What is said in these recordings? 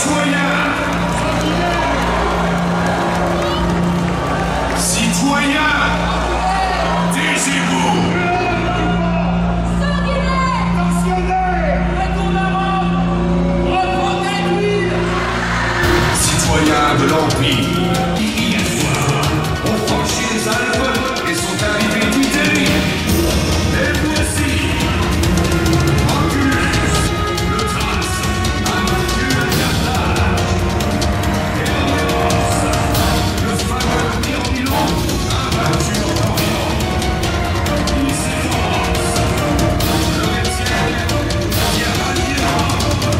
De l'Empire. Hier soir, ont franchi les Alpes et sont arrivés d'Italie. Et voici Oculus, le Thrace, a vaincu le Carthage. Hélios, le fameux Myrmidon, a vaincu l'Orient. Nicéphore, le Reptile, qui a rallié Rome.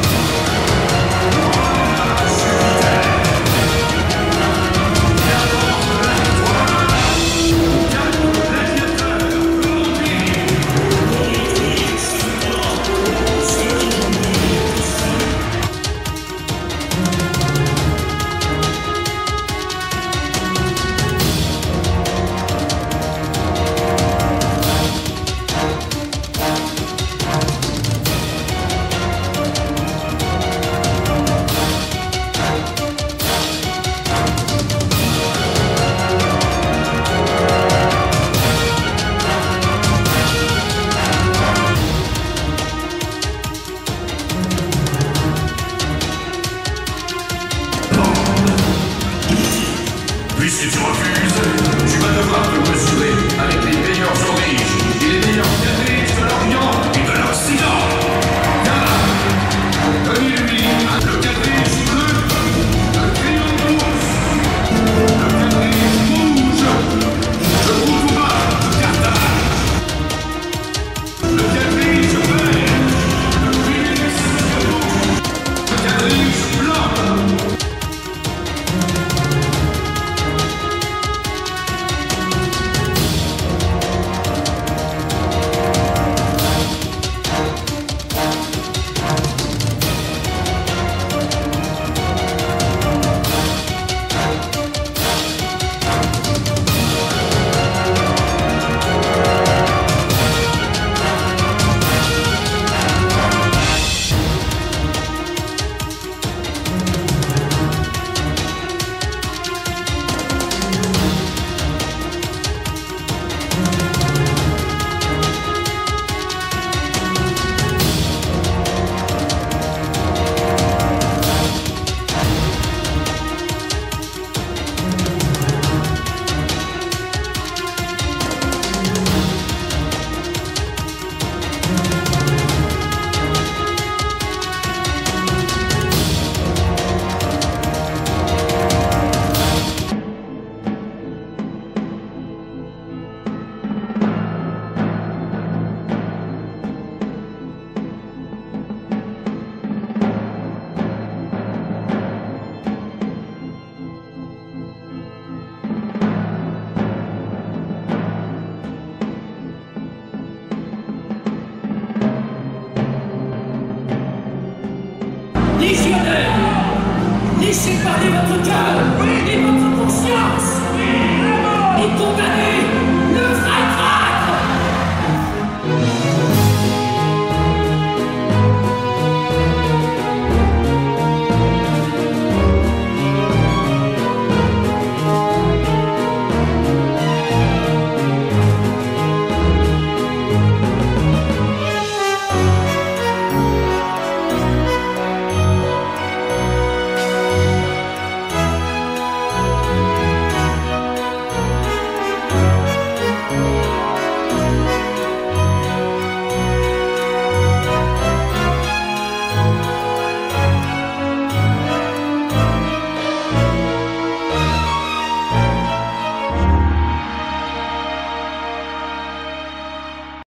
Puis si tu refuses, tu vas devoir te mesurer avec les meilleurs origes et les meilleurs catholiques de l'Orient et de l'Occident. Car, tenez-lui, le catholique bleu, le crayon rouge, le catholique rouge, le Routouma de Carthage, le catholique vert, le Primus le catholique blanc. Légionnaire, laissez parler votre cœur et votre conscience.